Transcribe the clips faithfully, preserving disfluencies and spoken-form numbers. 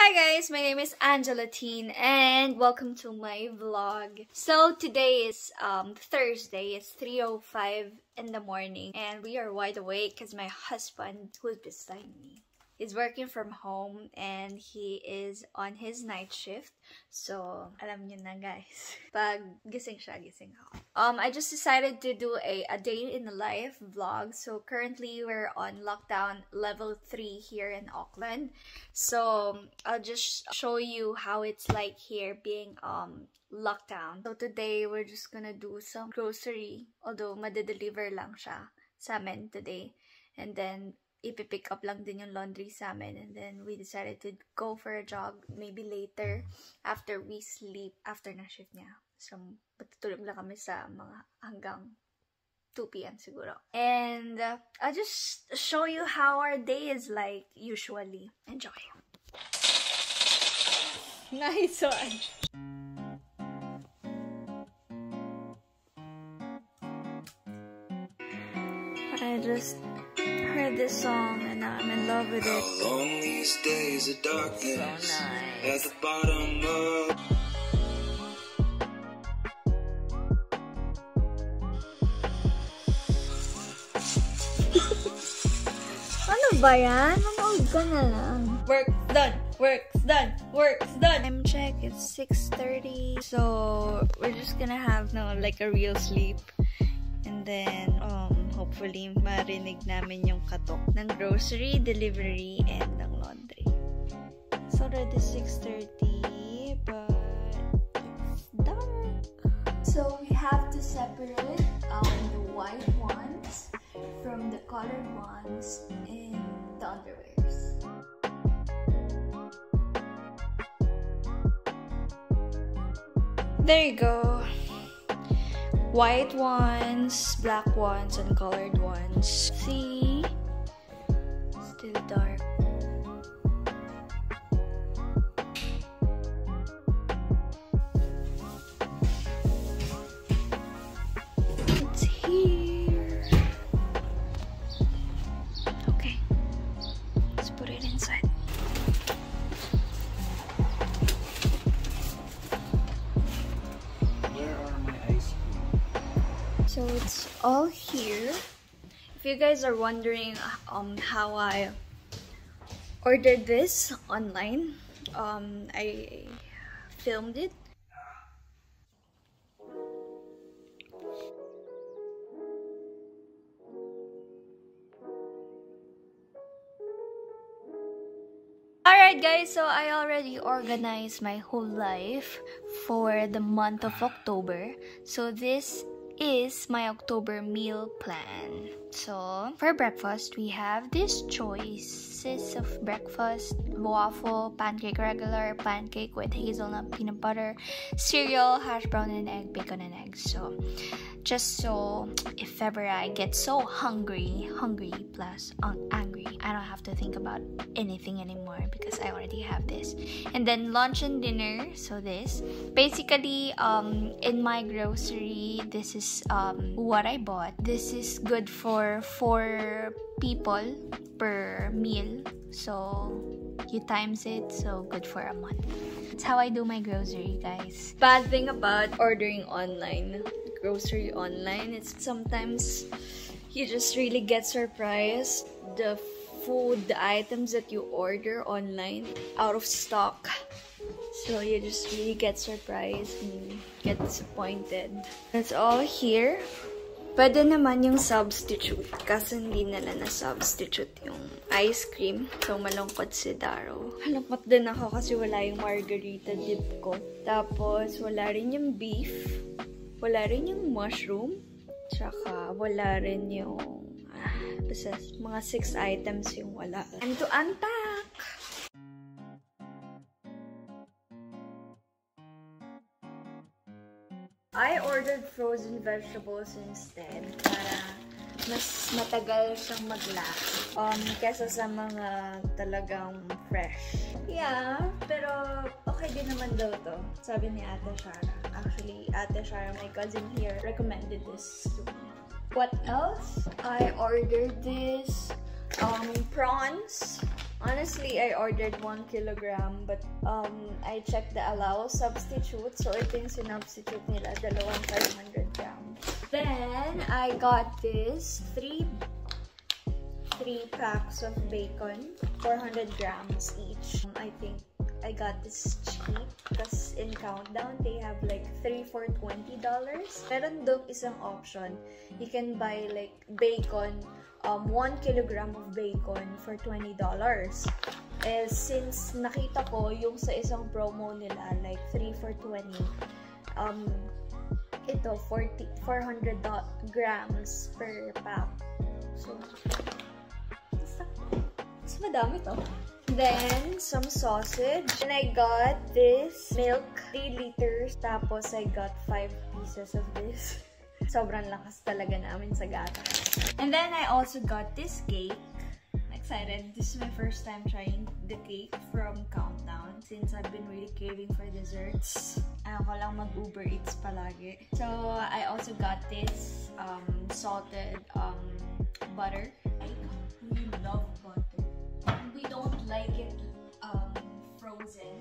Hi guys, my name is Angela Teen and welcome to my vlog. So today is um Thursday, it's three oh five in the morning and we are wide awake because my husband, who's beside me, is working from home and he is on his night shift. So, alam niyo na guys, pag gising siya, gising ako. Um, I just decided to do a, a day in the life vlog. So, currently we're on lockdown level three here in Auckland. So, I'll just show you how it's like here being um locked down. So, today we're just gonna do some grocery. Although, madedeliver lang siya sa amin today. And then, ipipick up lang din yung laundry sa amin. And then, we decided to go for a jog maybe later after we sleep, after na shift niya. So, patutulog lang kami sa mga hanggang two p m siguro. And, uh, I'll just show you how our day is like usually. Enjoy! Nice one! I just heard this song and now I'm in love with it. How long these days of darkness, so nice. At the bottom of Ano ba yan? Manood ka na lang. Work's done! Work's done! Work's done! Time check, it's six thirty. So, we're just gonna have no like a real sleep. And then, um, hopefully, marinig namin yung katok ng grocery, delivery, and ng laundry. It's already six thirty, but it's dark. So, we have to separate um, the white ones from the colored ones in the underwears. There you go. White ones, black ones, and colored ones. See? Still dark. It's here. Okay. Let's put it inside. So it's all here. If you guys are wondering um how I ordered this online, um I filmed it. Alright guys, so I already organized my whole life for the month of October. So this is my October meal plan. So for breakfast, we have these choices of breakfast: waffle, pancake regular, pancake with hazelnut peanut butter, cereal, hash brown and egg, bacon and eggs. So just so if ever I get so hungry, hungry plus um, angry, I don't have to think about anything anymore because I already have this. And then lunch and dinner, so this. Basically, um, in my grocery, this is um, what I bought. This is good for four people per meal. So you times it, so good for a month. That's how I do my grocery, guys. Bad thing about ordering online, grocery online, it's sometimes you just really get surprised. The food, the items that you order online, out of stock. So you just really get surprised and get disappointed. It's all here. Pwede naman yung substitute kasi hindi nila na-substitute yung ice cream. So, malungkot si Daro. Malungkot din ako kasi wala yung margarita dip ko. Tapos, wala rin yung beef. Wala rin yung mushroom. Tsaka, wala rin yung ah, basta mga six items yung wala. Time to unpack! I ordered frozen vegetables instead para mas matagal siyang mag-last um, kesa sa mga talagang fresh. Yeah, pero okay din naman daw to. Sabi ni Ate Shara. Actually, Ate Shara, my cousin here, recommended this to me. What else? I ordered this um, prawns. Honestly, I ordered one kilogram, but um, I checked the allow substitute. So, ito yung sinubstitute nila, dalawang five hundred grams. Then, I got this three, three packs of bacon, four hundred grams each. I think I got this cheap because in Countdown, they have like three for twenty dollars. Meron doon isang option. You can buy like bacon, um, one kilogram of bacon for twenty dollars. Eh, since nakita ko yung sa isang promo nila, like three for twenty, um, ito, forty, four hundred grams per pack. So, mas madami to. Then, some sausage. And I got this milk, three liters. Tapos, I got five pieces of this. Sobrang lakas talaga namin sa gata. And then, I also got this cake. I'm excited. This is my first time trying the cake from Countdown since I've been really craving for desserts. Ayaw ko lang mag-Uber Eats palagi. So, I also got this um, salted um, butter. I really love butter. We don't like it um, frozen.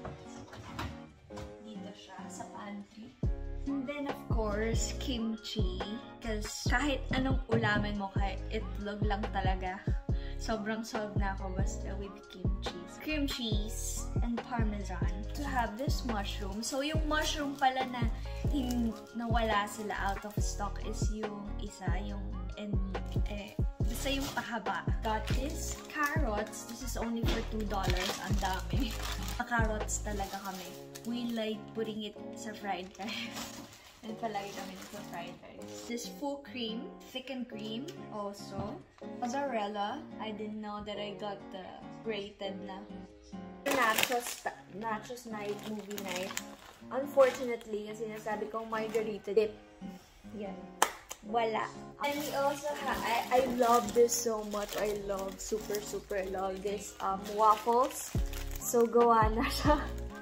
Dito siya sa pantry. And then, of course, kimchi. Because kahit anong ulamin mo, kahit itlog lang talaga, sobrang solve na ako basta with kimchi. Cream cheese and parmesan. To have this mushroom. So, yung mushroom pala na hin nawala sila out of stock is yung isa, yung and eh, basta yung pahaba. Got this carrots. This is only for two dollars. Ang dami. Carrots talaga kami. We like putting it sa fried rice. And palagi kami sa fried rice. This full cream, thickened cream also. Mozzarella. I didn't know that I got the grated na. Nachos, nachos night, movie night. Unfortunately, yung sinasabi kong margarita dip. Yan. Wala. And we also have, I, I love this so much. I love, super, super love this um, waffles. So, gawa na siya.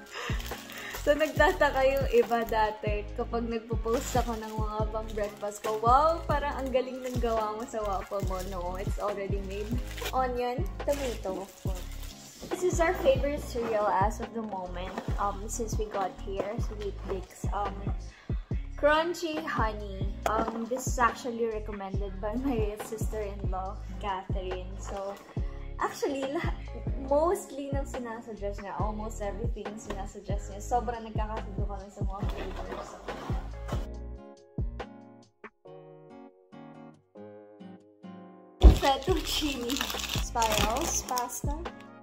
So, nagtataka yung iba dati kapag nagpo-post ako ng mga pang breakfast ko. Wow, parang ang galing ng gawa mo sa waffle mo. No, it's already made. Onion, tomato, of course. This is our favorite cereal as of the moment. Um, since we got here, Sweet Dicks. Um, Crunchy Honey. Um, this is actually recommended by my sister-in-law, Catherine. So, actually, mostly ng sinasuggest niya, almost everything sinasuggest niya. Sobrang nagkakasundo kami sa mga flavors. Fettuccine spirals pasta.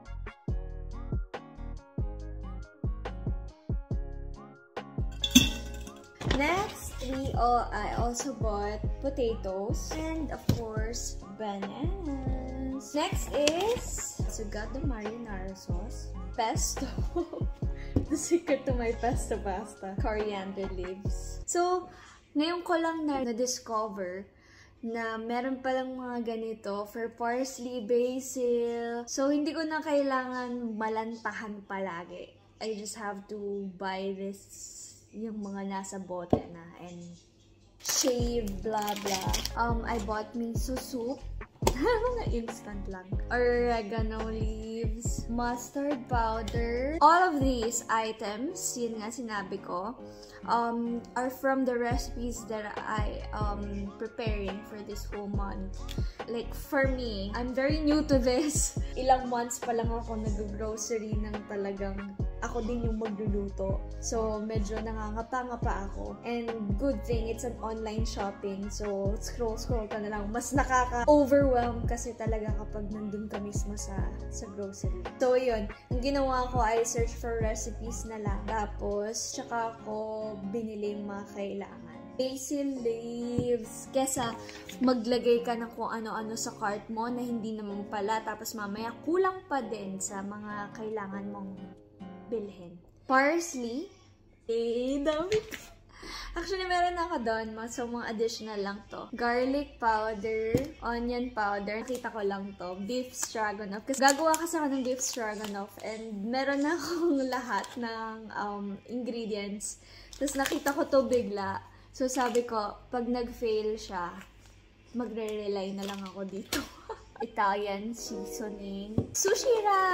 Next, we all, I also bought potatoes and of course bananas. Next is, so got the marinara sauce, pesto, the secret to my pesto pasta, coriander leaves. So, ngayon ko lang na na-discover na meron palang mga ganito for parsley, basil. So, hindi ko na kailangan malantahan palagi. I just have to buy this, yung mga nasa bote na, and shave, blah, blah. Um, I bought miso soup. Mga instant lang. Oregano leaves, mustard powder. All of these items, yun nga sinabi ko, um, are from the recipes that I um preparing for this whole month. Like, for me, I'm very new to this. Ilang months pa lang ako nag-grocery ng talagang ako din yung magluluto. So, medyo nangangapa-ngapa ako. And good thing, it's an online shopping. So, scroll-scroll ka na lang. Mas nakaka-overwhelm kasi talaga kapag nandun ka mismo sa, sa grocery. So, yun. Ang ginawa ko ay search for recipes na lang. Tapos, tsaka ako binili yung mga kailangan. Basil leaves. Kesa maglagay ka ng kung ano-ano sa cart mo na hindi naman pala. Tapos mamaya kulang pa din sa mga kailangan mong bilhin. Parsley. Eh, dami. Actually, meron ako doon. So, mga additional lang to. Garlic powder, onion powder. Nakita ko lang to. Beef stroganoff. Kasi gagawa kasi ako ng beef stroganoff. And meron na akong lahat ng um, ingredients. Tapos nakita ko to bigla. So, sabi ko, pag nag-fail siya, magre-rely na lang ako dito. Italian seasoning. Sushi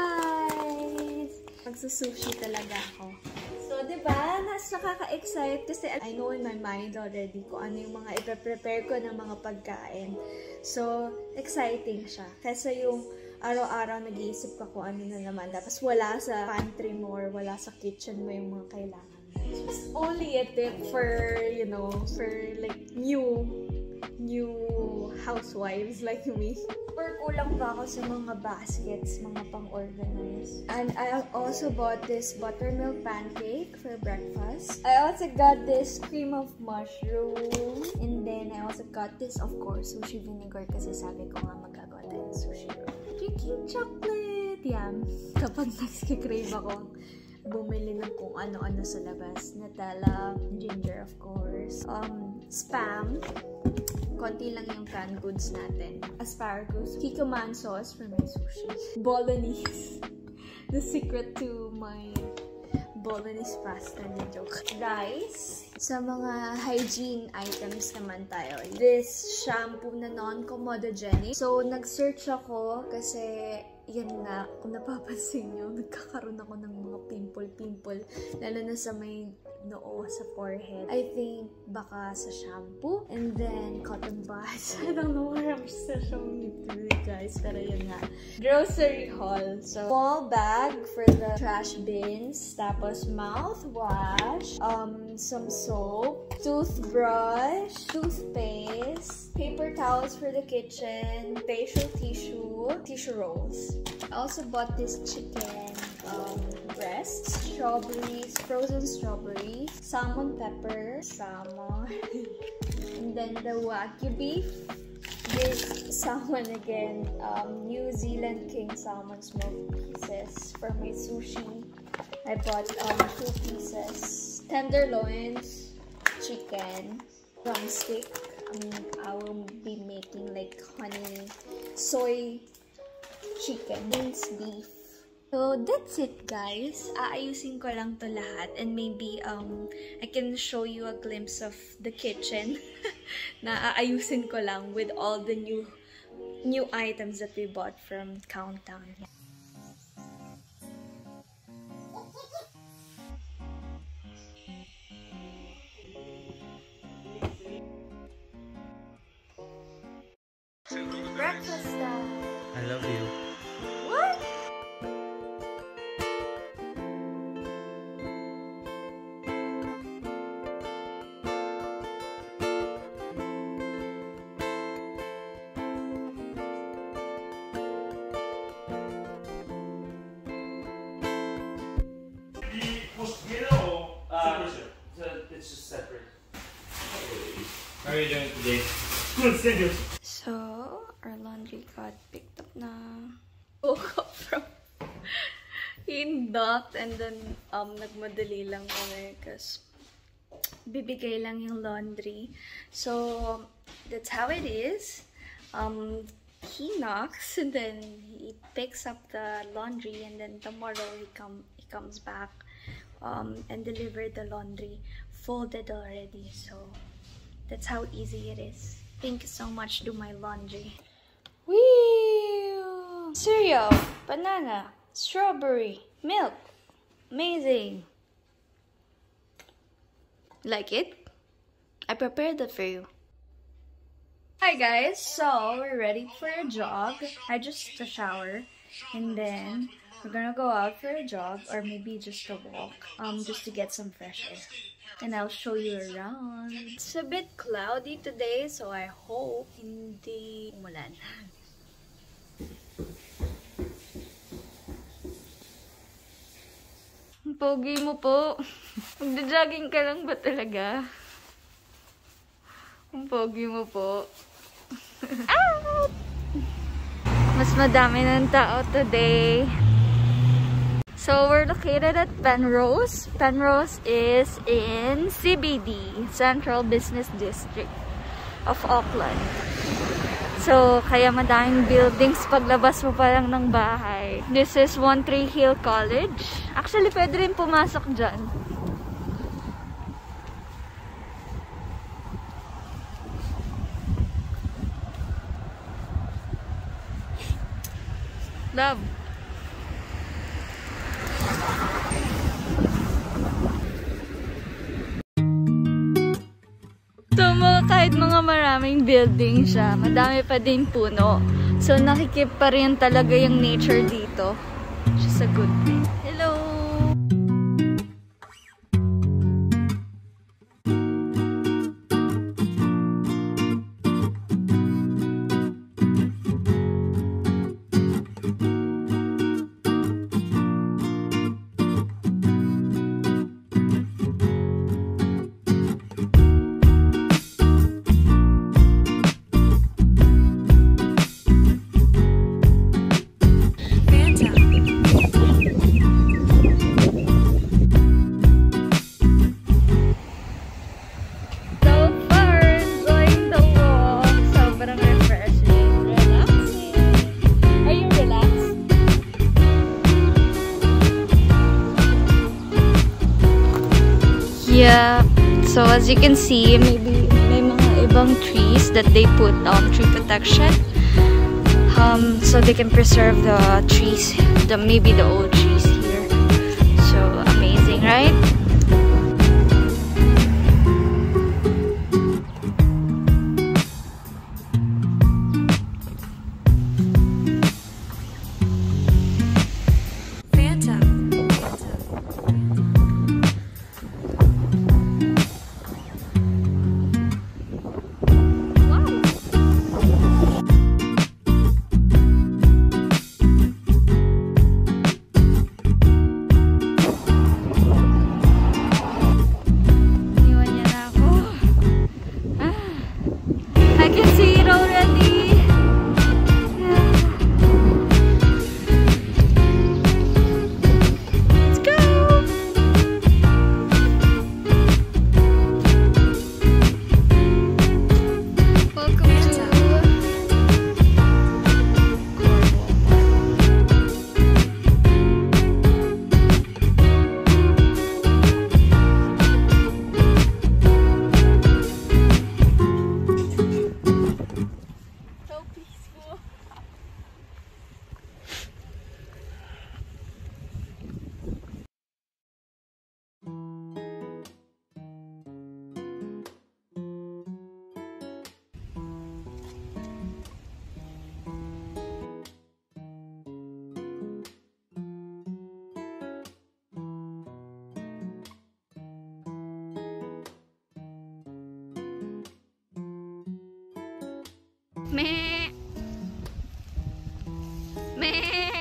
rice! Magsusushi talaga ako. So, diba? Nas nakaka-excite kasi I know in my mind already kung ano yung mga ipe-prepare ko ng mga pagkain. So, exciting siya. Kasi yung araw-araw nag-iisip ka kung ano na naman. Tapos wala sa pantry mo or wala sa kitchen mo yung mga kailangan. It's only a tip for, you know, for like new, new housewives like me. Or kulang pa ako sa mga baskets, mga pang-organize. And I also bought this buttermilk pancake for breakfast. I also got this cream of mushroom. And then I also got this, of course, sushi vinegar kasi sabi ko nga magagawa tayo ng sushi roll. Drinking chocolate! Yan. Kapag nagsikrave ako, bumili ng kung ano-ano sa labas. Nutella, ginger, of course. Um, Spam. Konti lang yung canned goods natin. Asparagus. Kikkoman sauce for my sushi. Bolognese. The secret to my bolognese pasta na joke. Rice. Sa mga hygiene items naman tayo. This shampoo na non-comedogenic. So, nag-search ako kasi yan nga, kung napapansin nyo, nagkakaroon ako ng mga pimple-pimple. Lalo na sa may noo, sa forehead. I think baka sa shampoo. And then, cotton buds. I don't know where I'm still showing it to you guys. Pero yun nga. Grocery haul. So, small bag for the trash bins. Tapos, mouthwash. Um, some soap. Toothbrush. Toothpaste. Paper towels for the kitchen. Facial tissue. Tissue rolls. I also bought this chicken um, breasts, strawberries, frozen strawberries, salmon pepper, salmon, and then the wagyu beef, this salmon again, um, New Zealand king salmon smoked pieces for my sushi. I bought um, two pieces, tenderloins, chicken, drumstick. Um, I will be making like honey, soy chicken, minced beef. So, that's it guys. Aayusin ko lang to lahat and maybe um, I can show you a glimpse of the kitchen na aayusin ko lang with all the new new items that we bought from Countdown. Breakfast time! I love you. What? Uh, so it's just separate. How are you doing today? Good, thank you. So, our laundry got picked up na. Woke up from being docked and then um, nagmadali lang kami kasi bibigay lang yung laundry. So, that's how it is. Um, he knocks and then he picks up the laundry and then tomorrow he, come, he comes back um, and deliver the laundry folded already. So, that's how easy it is. Thank you so much, do my laundry. Whee! Cereal, banana, strawberry, milk. Amazing. Like it? I prepared that for you. Hi guys, so we're ready for a jog. I just took a shower and then we're gonna go out for a jog or maybe just a walk um, just to get some fresh air. And I'll show you around. It's a bit cloudy today, so I hope hindi umulan. Ang pogi mo po. Magda-jogging ka lang ba talaga? Ang pogi mo po. Out! Mas madami ng tao today. So, we're located at Penrose. Penrose is in C B D, Central Business District of Auckland. So, kaya madaming buildings paglabas mo pa lang ng bahay. This is One Tree Hill College. Actually, pwede rin pumasok dyan. love. So, mga, kahit mga maraming building siya, madami pa din puno. So, nakikip pa rin talaga yung nature dito. Which is a good thing. Hello! Yeah, so as you can see, maybe may mga ibang trees that they put um, tree protection, um, so they can preserve the trees, the maybe the old trees here. So amazing, right? Meh. Meh.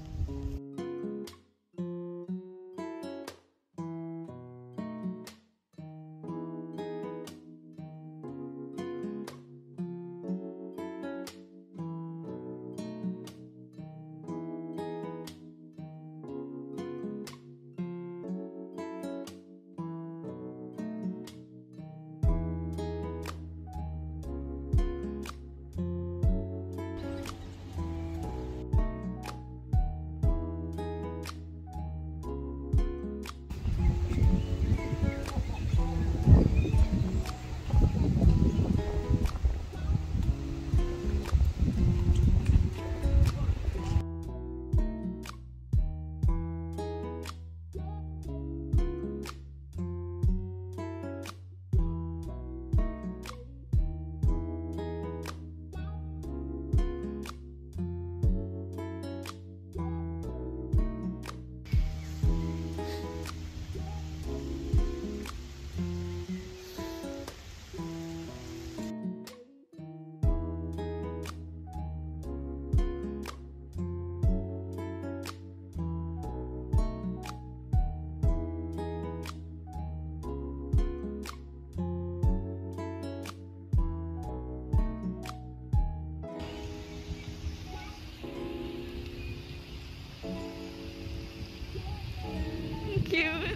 Cute.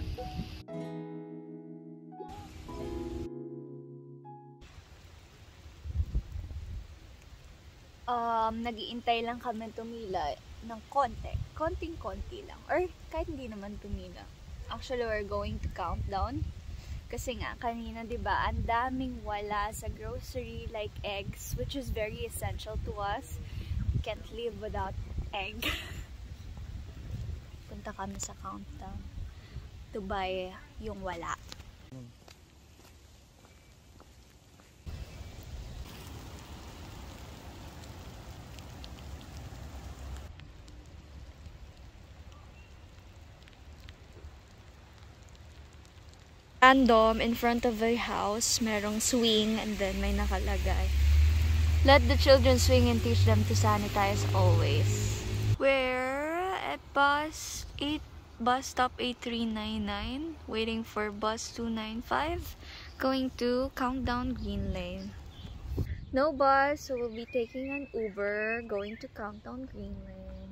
Um, nag-iintay lang kami tumila ng konti. Konting-konti lang. Or kahit hindi naman tumila. Actually, we're going to count down. Kasi nga, kanina, diba, ang daming wala sa grocery, like eggs, which is very essential to us. We can't live without egg. pupunta kami sa Countdown to buy yung wala. Random, in front of the house, merong swing and then may nakalagay, "Let the children swing and teach them to sanitize always." We're at bus eight, bus stop eight three nine nine, waiting for bus two nine five, going to Countdown Green Lane. No bus, so we'll be taking an Uber, going to Countdown Green Lane.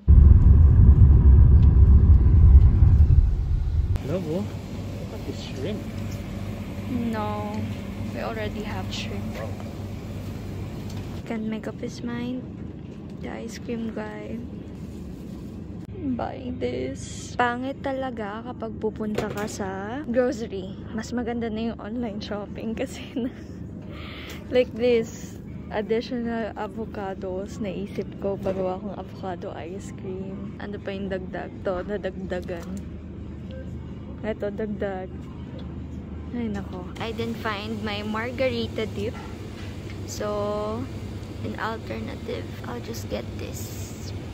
Hello, look at this shrimp. No, we already have shrimp. Can't make up his mind. The ice cream guy. Buying this. Pangit talaga kapag pupunta ka sa grocery. Mas maganda na yung online shopping kasi na like this. Additional avocados. Naisip ko magawa akong avocado ice cream. Ano pa yung dagdag? To, nadagdagan. Ito, dagdag. Ay, nako. I didn't find my margarita dip. So, an alternative, I'll just get this.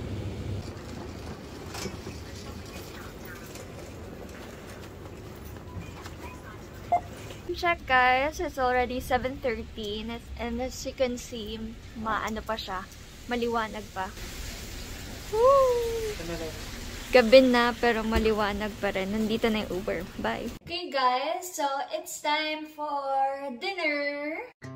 Check guys, it's already seven thirty and, and as you can see, maano pa siya, maliwanag pa. Woo! Gabi na pero maliwanag pa rin. Nandito na yung Uber. Bye! Okay guys, so it's time for dinner!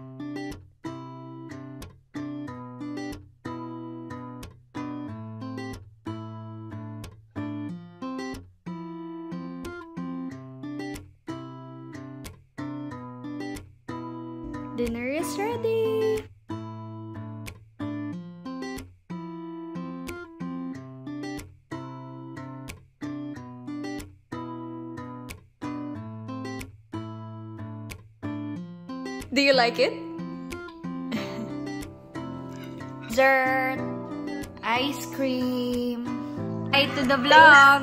Dinner is ready! Do you like it? Dessert, ice cream. Hi to the vlog.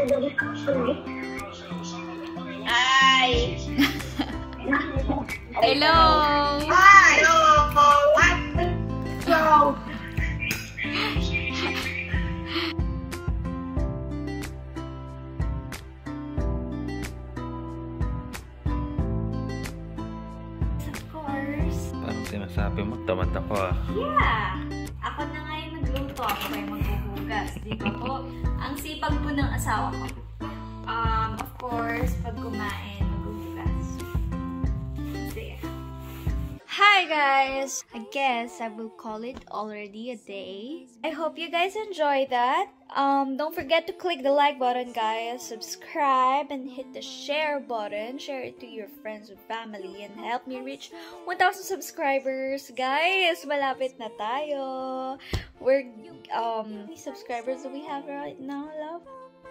Hi. Hello. Hi. Hello. Parang sinasabi mo, tamad ako ah. Yeah! Ako na nga yung nagluto. Ako pa yung maghuhugas. Di ba po? Ang sipag po ng asawa ko. Um, of course, pag kumain, maghuhugas. So, yeah. Hi guys! I guess I will call it already a day. I hope you guys enjoy that. Um, don't forget to click the like button, guys. Subscribe and hit the share button. Share it to your friends and family and help me reach one thousand subscribers. Guys, malapit na tayo. We're, um, how many subscribers do we have right now, love?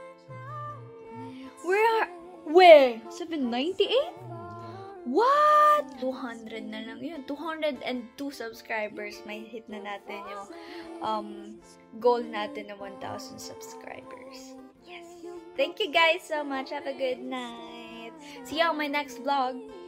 We're, where? seven ninety-eight? What? two hundred na lang yun. two hundred two subscribers. May hit na natin yung um, goal natin ng one thousand subscribers. Yes. Thank you guys so much. Have a good night. See you on my next vlog.